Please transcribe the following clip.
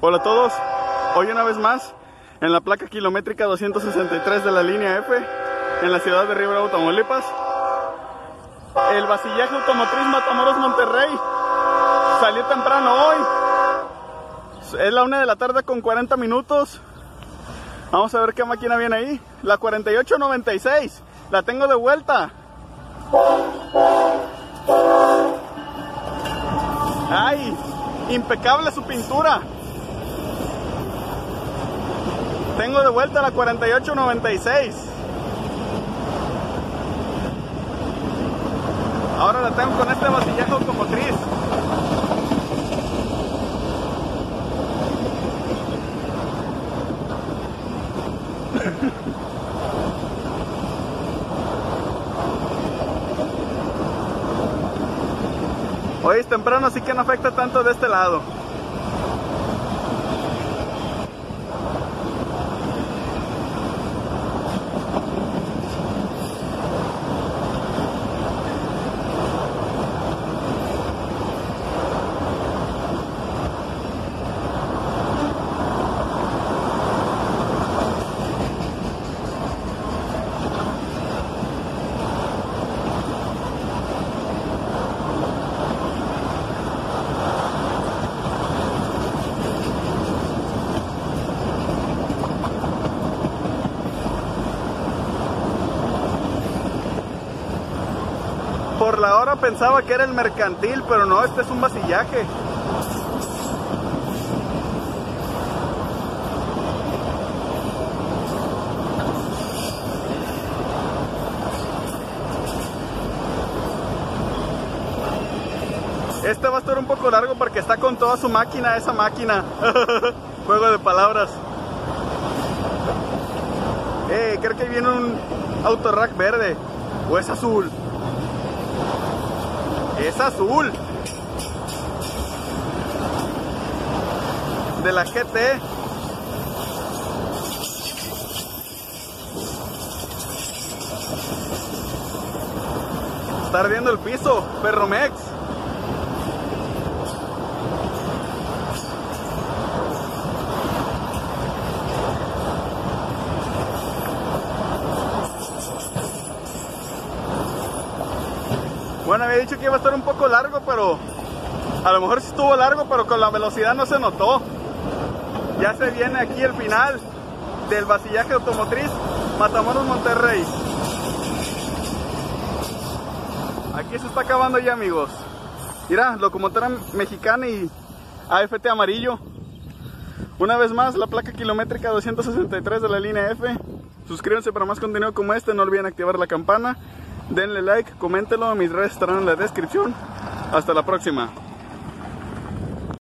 Hola a todos, hoy una vez más en la placa kilométrica 263 de la línea F en la ciudad de Río Bravo, Tamaulipas. El vasillaje automotriz Matamoros Monterrey salió temprano hoy, es la 1 de la tarde con 40 minutos. Vamos a ver qué máquina viene ahí, la 4896, la tengo de vuelta. ¡Ay! Impecable su pintura. Tengo de vuelta la 4896. Ahora la tengo con este vasillaje automotriz. Hoy es temprano, así que no afecta tanto de este lado. Por la hora pensaba que era el mercantil, pero no, este es un vasillaje. Este va a estar un poco largo porque está con toda su máquina, esa máquina. Juego de palabras. Creo que viene un Autorack verde. O es azul. Es azul. De la GT. Está ardiendo el piso, Ferromex. Bueno, había dicho que iba a estar un poco largo, pero a lo mejor sí estuvo largo, pero con la velocidad no se notó. Ya se viene aquí el final del vasillaje automotriz Matamoros Monterrey. Aquí se está acabando ya, amigos. Mira, locomotora mexicana y AFT amarillo. Una vez más, la placa kilométrica 263 de la línea F. Suscríbanse para más contenido como este, no olviden activar la campana. Denle like, coméntenlo, mis redes estarán en la descripción. Hasta la próxima.